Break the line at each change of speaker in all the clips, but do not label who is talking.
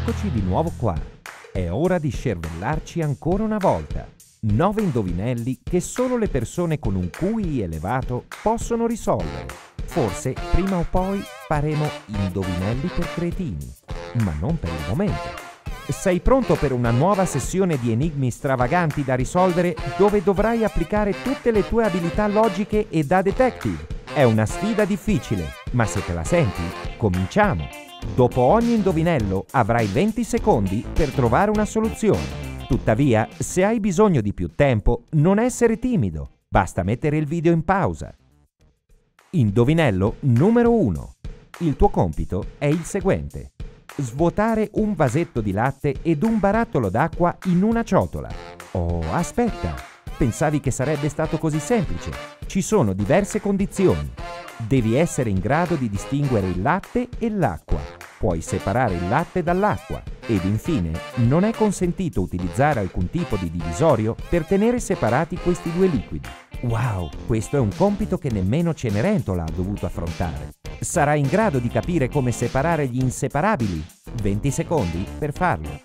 Eccoci di nuovo qua. È ora di scervellarci ancora una volta. 9 indovinelli che solo le persone con un QI elevato possono risolvere. Forse prima o poi faremo indovinelli per cretini, ma non per il momento. Sei pronto per una nuova sessione di enigmi stravaganti da risolvere dove dovrai applicare tutte le tue abilità logiche e da detective? È una sfida difficile, ma se te la senti, cominciamo! Dopo ogni indovinello avrai 20 secondi per trovare una soluzione. Tuttavia, se hai bisogno di più tempo, non essere timido, basta mettere il video in pausa. Indovinello numero 1. Il tuo compito è il seguente: svuotare un vasetto di latte ed un barattolo d'acqua in una ciotola. Oh, aspetta! Pensavi che sarebbe stato così semplice? Ci sono diverse condizioni. Devi essere in grado di distinguere il latte e l'acqua. Puoi separare il latte dall'acqua. Ed infine, non è consentito utilizzare alcun tipo di divisorio per tenere separati questi due liquidi. Wow, questo è un compito che nemmeno Cenerentola ha dovuto affrontare. Sarai in grado di capire come separare gli inseparabili? 20 secondi per farlo.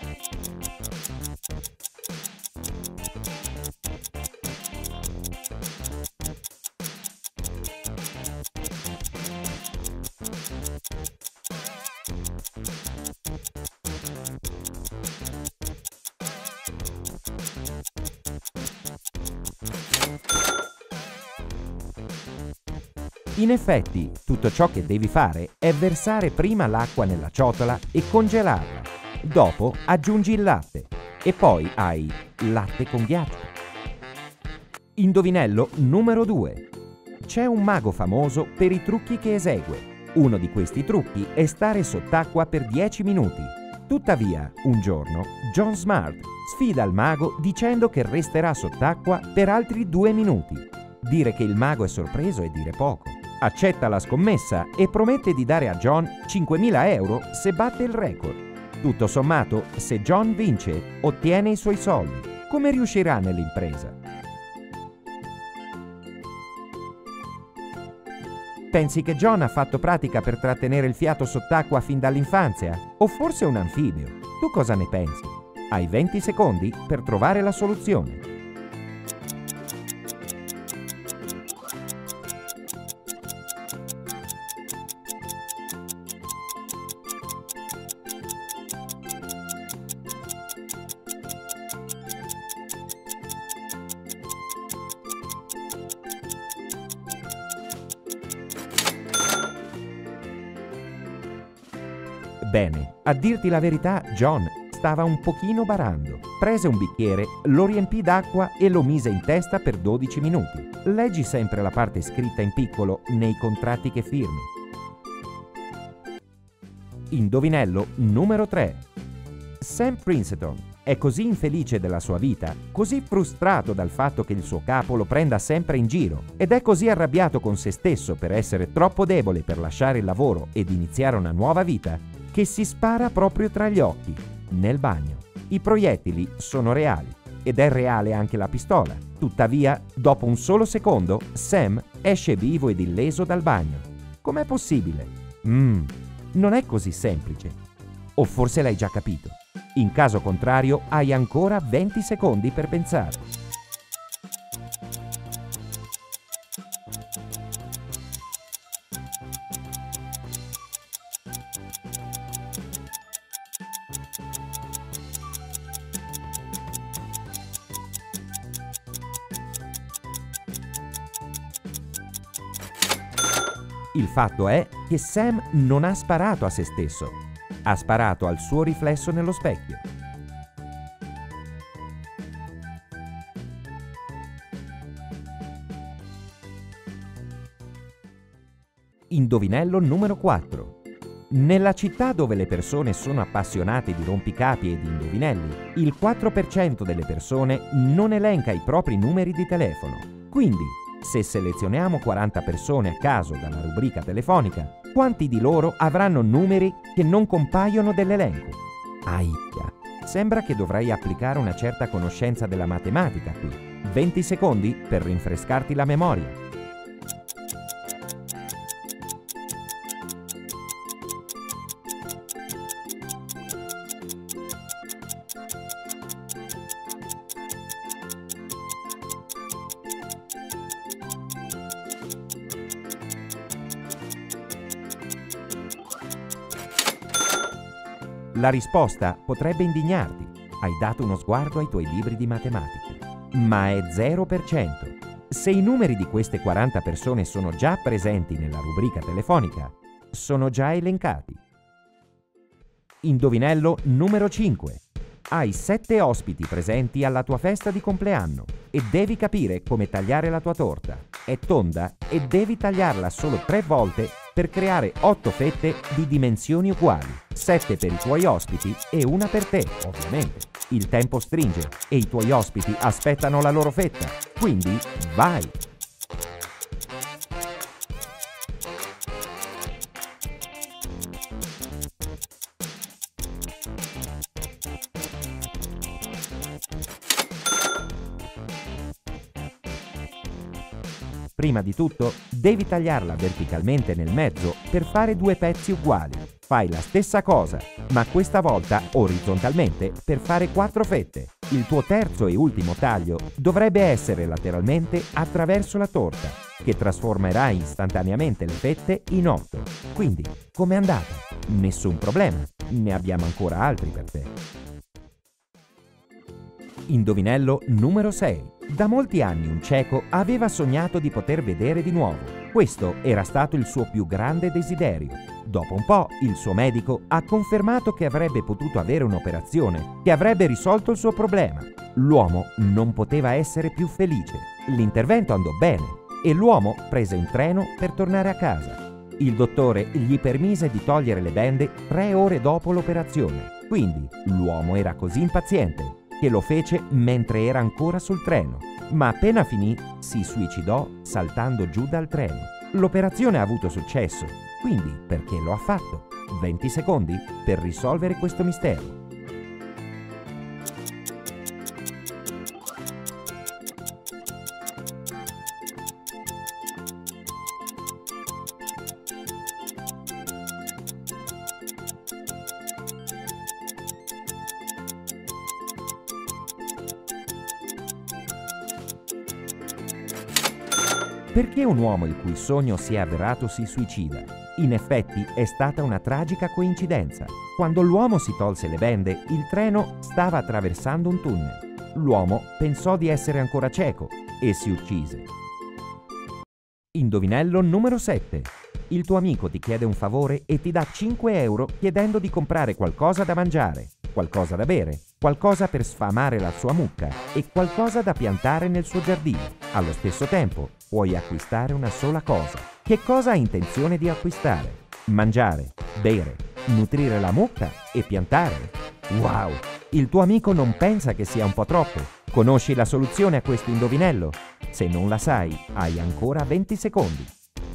In effetti, tutto ciò che devi fare è versare prima l'acqua nella ciotola e congelarla. Dopo aggiungi il latte e poi hai latte con ghiaccio. Indovinello numero 2. C'è un mago famoso per i trucchi che esegue. Uno di questi trucchi è stare sott'acqua per 10 minuti. Tuttavia, un giorno, John Smart sfida il mago dicendo che resterà sott'acqua per altri 2 minuti. Dire che il mago è sorpreso è dire poco. Accetta la scommessa e promette di dare a John 5.000 euro se batte il record. Tutto sommato, se John vince, ottiene i suoi soldi. Come riuscirà nell'impresa? Pensi che John ha fatto pratica per trattenere il fiato sott'acqua fin dall'infanzia? O forse un anfibio? Tu cosa ne pensi? Hai 20 secondi per trovare la soluzione. Bene, a dirti la verità, John stava un pochino barando. Prese un bicchiere, lo riempì d'acqua e lo mise in testa per 12 minuti. Leggi sempre la parte scritta in piccolo nei contratti che firmi. Indovinello numero 3. Sam Princeton è così infelice della sua vita, così frustrato dal fatto che il suo capo lo prenda sempre in giro, ed è così arrabbiato con se stesso per essere troppo debole per lasciare il lavoro ed iniziare una nuova vita, che si spara proprio tra gli occhi, nel bagno. I proiettili sono reali ed è reale anche la pistola. Tuttavia, dopo un solo secondo, Sam esce vivo ed illeso dal bagno. Com'è possibile? Non è così semplice. O forse l'hai già capito. In caso contrario, hai ancora 20 secondi per pensare. Il fatto è che Sam non ha sparato a se stesso, ha sparato al suo riflesso nello specchio. Indovinello numero 4. Nella città dove le persone sono appassionate di rompicapi e di indovinelli, il 4% delle persone non elenca i propri numeri di telefono. Quindi, se selezioniamo 40 persone a caso dalla rubrica telefonica, quanti di loro avranno numeri che non compaiono dell'elenco? Aia, sembra che dovrai applicare una certa conoscenza della matematica qui. 20 secondi per rinfrescarti la memoria. La risposta potrebbe indignarti. Hai dato uno sguardo ai tuoi libri di matematica. Ma è 0%. Se i numeri di queste 40 persone sono già presenti nella rubrica telefonica, sono già elencati. Indovinello numero 5. Hai 7 ospiti presenti alla tua festa di compleanno e devi capire come tagliare la tua torta. È tonda e devi tagliarla solo 3 volte per creare 8 fette di dimensioni uguali. 7 per i tuoi ospiti e una per te, ovviamente. Il tempo stringe e i tuoi ospiti aspettano la loro fetta. Quindi vai! Prima di tutto, devi tagliarla verticalmente nel mezzo per fare 2 pezzi uguali. Fai la stessa cosa, ma questa volta orizzontalmente per fare 4 fette. Il tuo terzo e ultimo taglio dovrebbe essere lateralmente attraverso la torta, che trasformerà istantaneamente le fette in 8. Quindi, com'è andata? Nessun problema, ne abbiamo ancora altri per te. Indovinello numero 6. Da molti anni un cieco aveva sognato di poter vedere di nuovo. Questo era stato il suo più grande desiderio. Dopo un po', il suo medico ha confermato che avrebbe potuto avere un'operazione che avrebbe risolto il suo problema. L'uomo non poteva essere più felice. L'intervento andò bene e l'uomo prese un treno per tornare a casa. Il dottore gli permise di togliere le bende 3 ore dopo l'operazione. Quindi l'uomo era così impaziente che lo fece mentre era ancora sul treno, ma appena finì si suicidò saltando giù dal treno. L'operazione ha avuto successo, quindi perché lo ha fatto? 20 secondi per risolvere questo mistero. Perché un uomo il cui sogno si è avverato si suicida? In effetti è stata una tragica coincidenza. Quando l'uomo si tolse le bende, il treno stava attraversando un tunnel. L'uomo pensò di essere ancora cieco e si uccise. Indovinello numero 7. Il tuo amico ti chiede un favore e ti dà 5 euro chiedendo di comprare qualcosa da mangiare, qualcosa da bere, qualcosa per sfamare la sua mucca e qualcosa da piantare nel suo giardino. Allo stesso tempo puoi acquistare una sola cosa. Che cosa hai intenzione di acquistare? Mangiare, bere, nutrire la mucca e piantare. Wow! Il tuo amico non pensa che sia un po' troppo. Conosci la soluzione a questo indovinello? Se non la sai, hai ancora 20 secondi.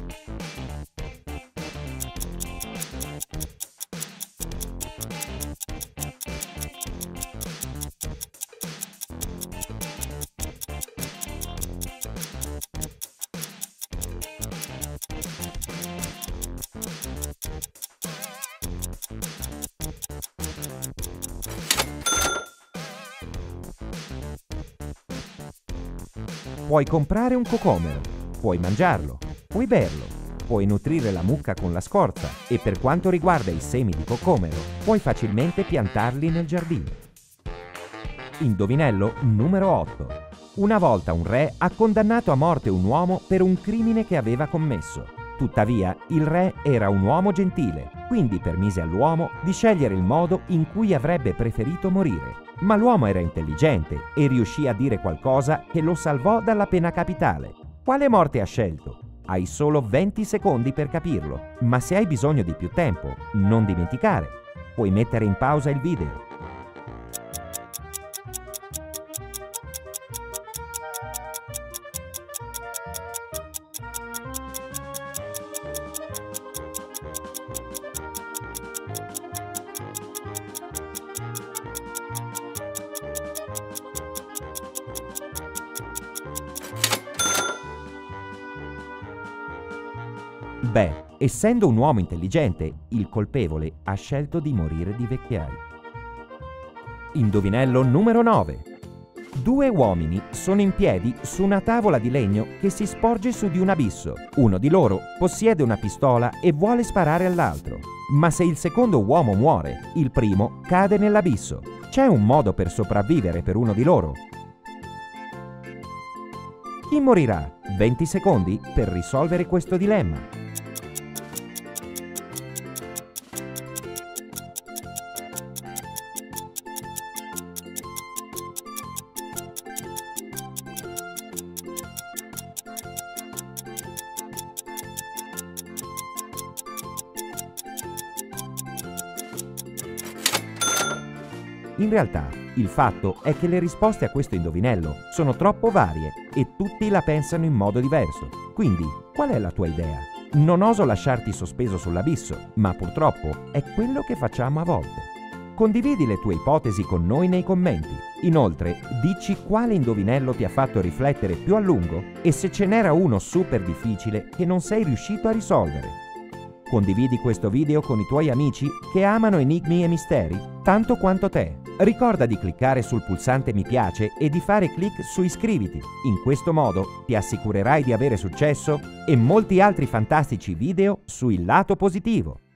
Puoi comprare un cocomero, puoi mangiarlo, puoi berlo, puoi nutrire la mucca con la scorza e per quanto riguarda i semi di cocomero, puoi facilmente piantarli nel giardino. Indovinello numero 8. Una volta un re ha condannato a morte un uomo per un crimine che aveva commesso. Tuttavia, il re era un uomo gentile, quindi permise all'uomo di scegliere il modo in cui avrebbe preferito morire. Ma l'uomo era intelligente e riuscì a dire qualcosa che lo salvò dalla pena capitale. Quale morte ha scelto? Hai solo 20 secondi per capirlo, ma se hai bisogno di più tempo, non dimenticare, puoi mettere in pausa il video. Beh, essendo un uomo intelligente, il colpevole ha scelto di morire di vecchiaia. Indovinello numero 9. Due uomini sono in piedi su una tavola di legno che si sporge su di un abisso. Uno di loro possiede una pistola e vuole sparare all'altro. Ma se il secondo uomo muore, il primo cade nell'abisso. C'è un modo per sopravvivere per uno di loro? Chi morirà? 20 secondi per risolvere questo dilemma. In realtà, il fatto è che le risposte a questo indovinello sono troppo varie e tutti la pensano in modo diverso. Quindi, qual è la tua idea? Non oso lasciarti sospeso sull'abisso, ma purtroppo è quello che facciamo a volte. Condividi le tue ipotesi con noi nei commenti. Inoltre, dici quale indovinello ti ha fatto riflettere più a lungo e se ce n'era uno super difficile che non sei riuscito a risolvere. Condividi questo video con i tuoi amici che amano enigmi e misteri tanto quanto te. Ricorda di cliccare sul pulsante mi piace e di fare clic su iscriviti. In questo modo ti assicurerai di avere successo e molti altri fantastici video su Il Lato Positivo.